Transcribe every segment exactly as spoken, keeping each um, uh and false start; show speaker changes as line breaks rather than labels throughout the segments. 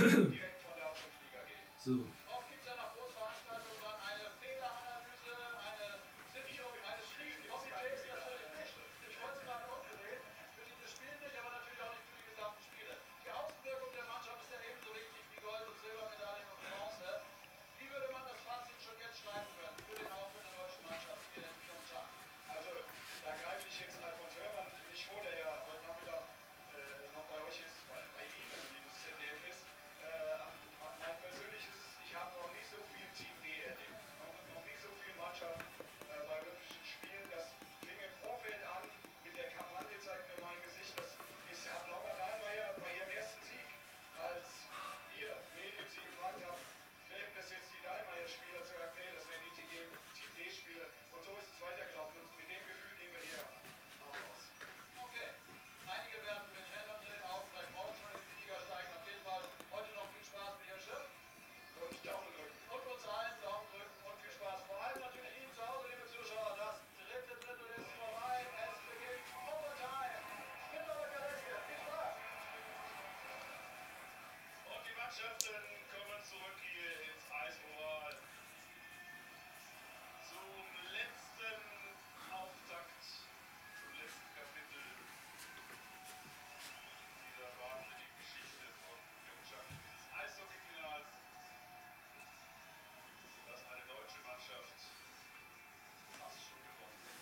direkt von der Bundesliga geht.
So.
Oft gibt es ja nach Großveranstaltungen dann eine Fehleranalyse, eine Sicherung eines Spiels. Copy-Paste natürlich nicht. Ich wollte es gerade umgedreht. Für dieses Spiel nicht, aber natürlich auch nicht für die gesamten Spiele. Die Außenwirkung der Mannschaft ist ja ebenso wichtig wie Gold- und Silbermedaillen und Bronze. Wie würde man das Fazit schon jetzt schreiben können für den Auftritt der deutschen Mannschaft hier in Pyeongchang?
Also, da greife ich jetzt Alfons Hörmann nicht vor, der ja heute Nachmittag äh, noch bei euch ist, bei, bei Ihnen, liebes Z D F ist. Äh, mein persönliches, ich habe noch nicht so viel Team D erlebt, noch, noch nicht so viel Mannschaft äh, bei Olympischen Spielen. Das fing im Vorfeld an mit der Kampagne, zeigt mir mein Gesicht. Das ist, hat Laura Dahlmeier bei ihrem ersten Sieg, als ihr Medien sie gefragt habt, werden das jetzt die Dahlmeier-Spieler zu erklären, das wären die Team D-Spieler. Und so ist es weitergelaufen. Und mit dem Gefühl gehen wir hier raus.
Okay. Einige werden mit Händen drehen auf, vielleicht morgen schon in die Liga steigen. Auf jeden Fall heute noch viel Spaß mit Ihrem Schiff.
Und Daumen drücken.
Und uns allen Daumen drücken und viel Spaß. Vor allem natürlich Ihnen zu Hause, liebe Zuschauer. Das dritte Drittel ist vorbei. Es beginnt Overtime. Mit Robert Galeske. Viel Spaß.
Und die Mannschaften kommen zurück hier ins Eisoval. Zum letzten Auftakt, zum letzten Kapitel dieser wahnsinnigen Geschichte von Pyeongchang, dieses Eishockeyfinals, das eine deutsche Mannschaft fast schon gewonnen hat.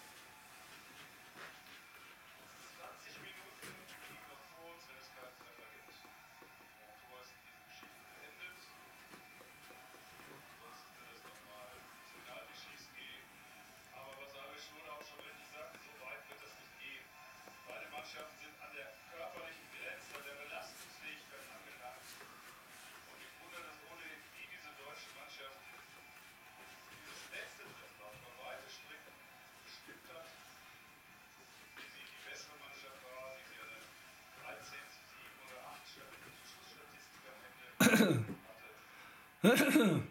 zwanzig Minuten liegen noch vor uns, wenn es keinen Treffer gibt. Montour ist diese Geschichte beendet. Ansonsten wird es nochmal ins Penalty-Schießen gehen. Aber was habe ich schon auch schon richtig gesagt, so weit wird das nicht gehen. Beide Mannschaften sind an der körperlichen Grenze, an der Belastungsfähigkeit angelangt. Und ich wundere, dass ohnehin nie diese deutsche Mannschaft dieses letzte Treffer über weite Strecken bestimmt hat. Wie sie die bessere Mannschaft war, wie sie eine dreizehn zu sieben oder acht Schussstatistik am Ende hatte.